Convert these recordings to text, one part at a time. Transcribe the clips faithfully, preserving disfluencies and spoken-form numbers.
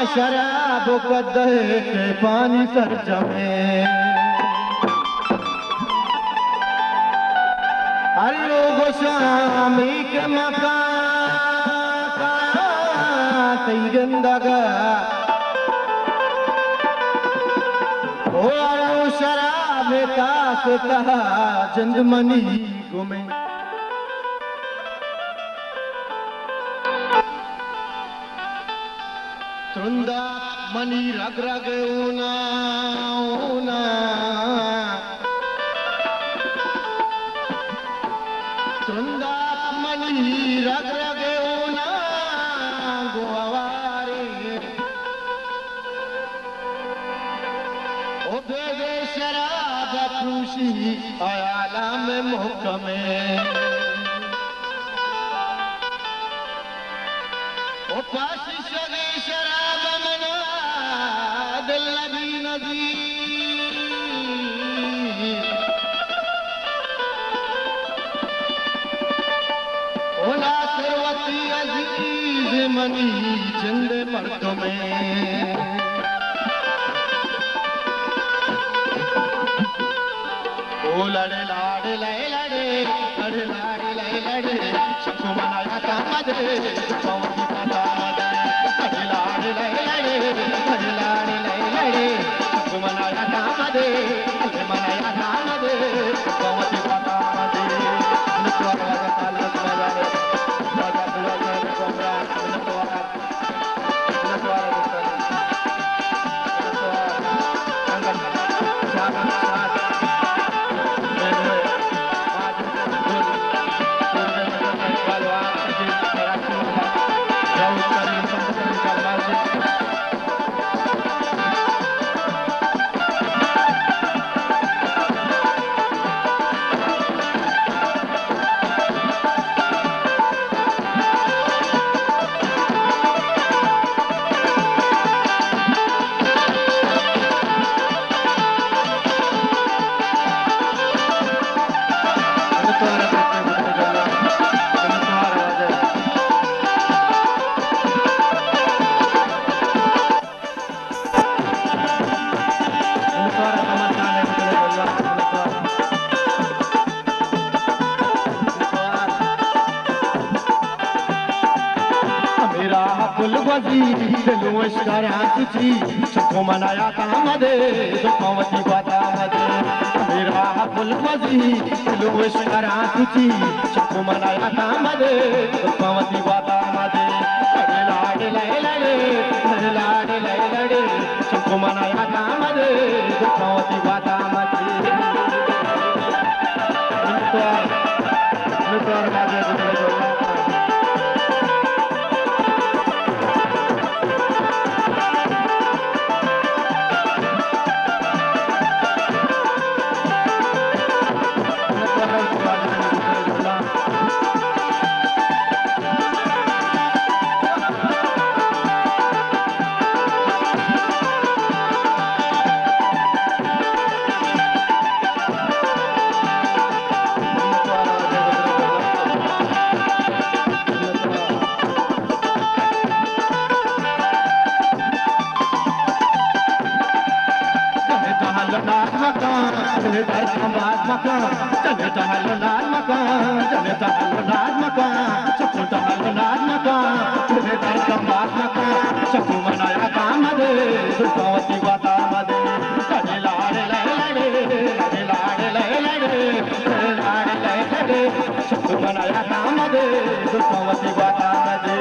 शराब कदे के पानी सर जमे हलो गोशामी के मकान तई गंदगा ओ हलो शराब का कहा जंदमनी घूमे तुंदा मनी रग रग ऊना ऊना तुंदा मनी रग रग ऊना गोवारे ओ बेगे शराब फूसी आयाला में मुहकमे ओ पासी शगे शराब मना दिल नबी नज़ीर ओ नासरवती अजीज मनी जिंद मर्द में ओ लड़े लाड़े लड़े लड़े लड़े लाड़े लड़े लड़े सबको मनाया कामदे पवनी पता मदे लड़े लाड़े लड़े लड़े लड़े लाड़े लड़े लड़े सबको मनाया कामदे लड़े मनाया कामदे पवनी पता मदे निकवा वाला ताला मजारे वाला बुला कोबरा निकवा निकवा निकवा अंगन जाना साथ दिलुश करा तुझी सबको मनाया कामदे दुखवती बता मदे मेरा फुल मजी दिलुश करा तुझी सबको मनाया कामदे दुखवती बता मदे लड़े लाड़े लड़े लड़े लड़े लाड़े लड़े लड़े सबको मनाया कामदे दुखवती बता मदे निको निको मदे चले दरबार मकान चले टहल लाल मकान चले टहल लाल मकान सबको टहल लाल मकान चले दरबार मकान सबको मनाया काम दे दुखवती बता मदे चले लाड़े लड़े लड़े लड़े लाड़े लड़े लड़े लाड़े लड़े लड़े सबको मनाया काम दे दुखवती बता मदे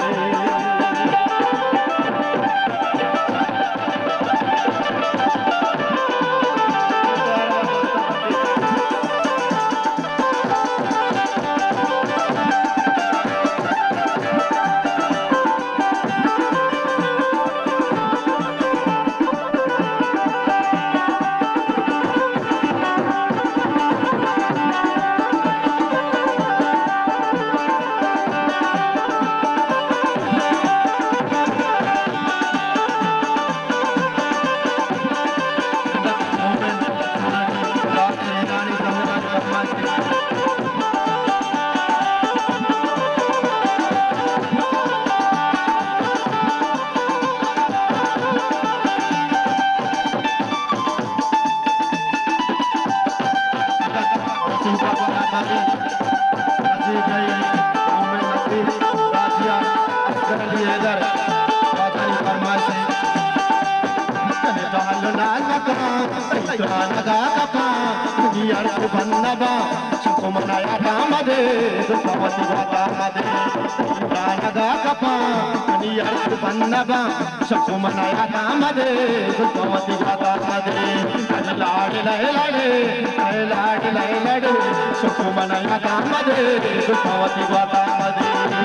प्राणगा कपा नियर बन्नबा शकुमनाया कामदे दुर्गावती गोदामदे प्राणगा कपा नियर बन्नबा शकुमनाया कामदे दुर्गावती गोदामदे लाड लय लड़े लाड लय लड़े शकुमनाया कामदे दुर्गावती गोदामदे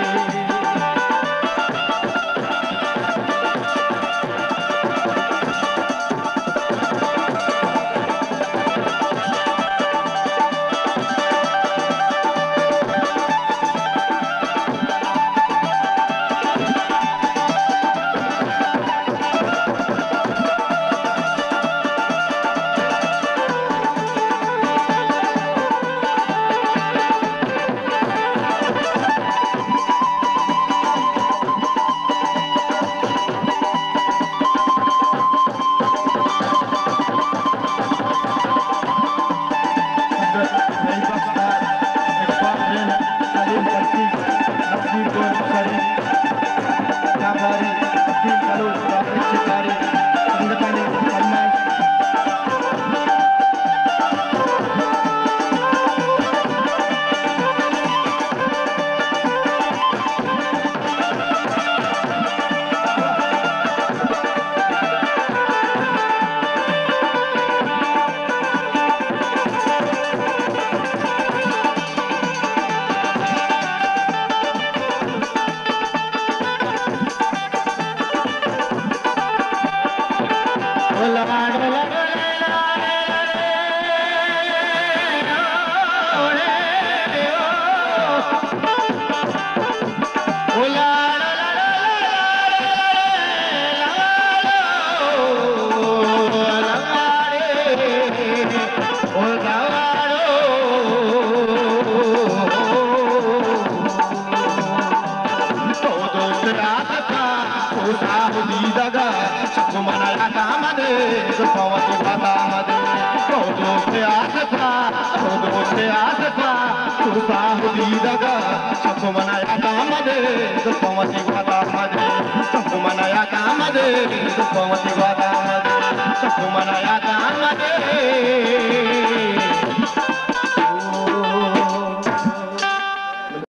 शकुमनाया कामदे दुर्गावती गोदामदे रोजो से आसता रोजो से आसता तुसाहुदी दगा शकुमनाया कामदे दुर्गावती गोदामदे शकुमनाया कामदे दुर्गावती गोदामदे शकुमनाया कामदे